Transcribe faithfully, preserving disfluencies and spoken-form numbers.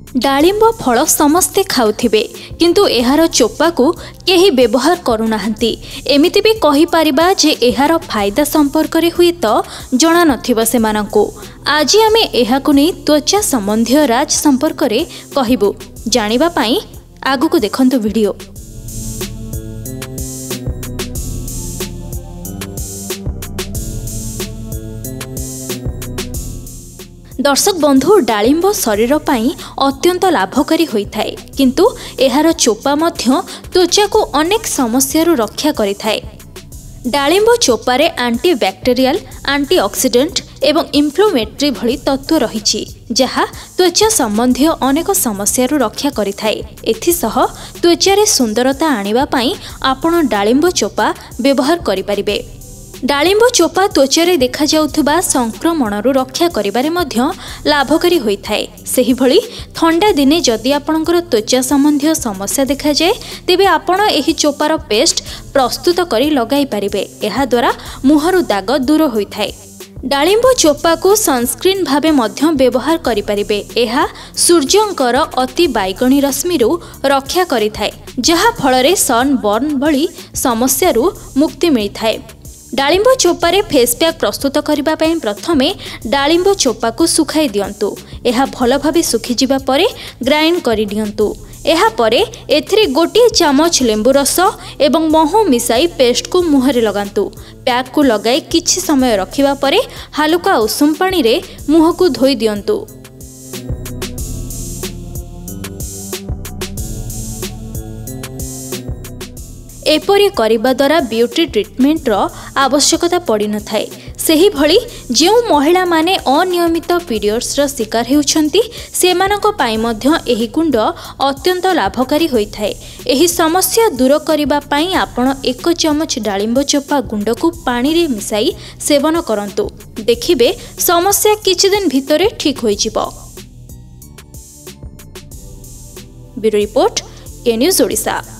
डालिंब फल समस्ते खाउथिबे किंतु एहार चोपा को केही व्यवहार करूनाहांती। एमिति भी कहि परिबा जे एहार फायदा संपर्क रे हुई तो जणा नथिबो सेमानंकु। आज आमे एहाकु नै त्वचा संबंधी राज संपर्क रे कहिबु। जानिबा पई आगुको देखंतु वीडियो। दर्शक बंधु, डालिंब शरीर पाई अत्यंत लाभकारी होइथाए किंतु एहार चोपा मध्य त्वचा को अनेक समस्यारु रक्षा करिथाए। डालिंब चोपारे एंटी बैक्टेरियल, एंटी ऑक्सीडेंट एवं इन्फ्लेमेटरी भली तत्व रहिछि जहा त्वचा संबंधी अनेक समस्यारु रक्षा करिथाए। एथिसह त्वचारे सुंदरता आनिबा पई आपण डालिंब चोपा व्यवहार करि परिबे। डालिंब चोपा त्वचारे देखा जाउथबा संक्रमणरु रक्षा करिबारे मध्य लाभकारी होइथाए। सेहि भली ठंडा दिने जदि आपणकर त्वचा संबंधी समस्या देखा जाए तेबे आपण एही चोपार पेस्ट प्रस्तुत करी लगाई पारिबे। एहा द्वारा मुहरु दाग दूर होइथाए। डालिंब चोपा को सनस्क्रीन भाबे मध्य व्यवहार करि परिबे। एहा सूर्यंकर अति बाइगणी रश्मिरु रक्षा करिथाए जहा फलरे सन बर्न भली समस्यारु मुक्ति मिलिथाए। डालिंब चोपारे फेस पैक प्रस्तुत करबा पई प्रथमे डालिंब चोपा को सुखाई दियंतु। एहा भल भाबे सुखी जिबा परे ग्राइंड करि दियंतु। एहा परे एथिरे गोटे चामच लेंबु रस एवं महू मिसाई पेस्ट को मुहरे लगांतु। पैक को लगाई किछि समय रखिबा परे हालुका उषुम पानी रे मुह को धोई दियंतु। एपरि करिबा द्वारा ब्यूटी ट्रीटमेंट रो आवश्यकता पड़ी न थाए। सेही भली जो महिला माने अनियमित पीरियड्स रो शिकार हेउछंती सेमानक पाई मध्य एही कुंड अत्यंत लाभकारी होइथाए। एही समस्या दूर करिबा पाई आपण एक चमच डालिंब चोपा गुंड को पानी रे मिसाई सेवन करंतु। देखिबे समस्या किछि दिन भितरे ठीक होई जिवो। Bureau report, K news Odisha.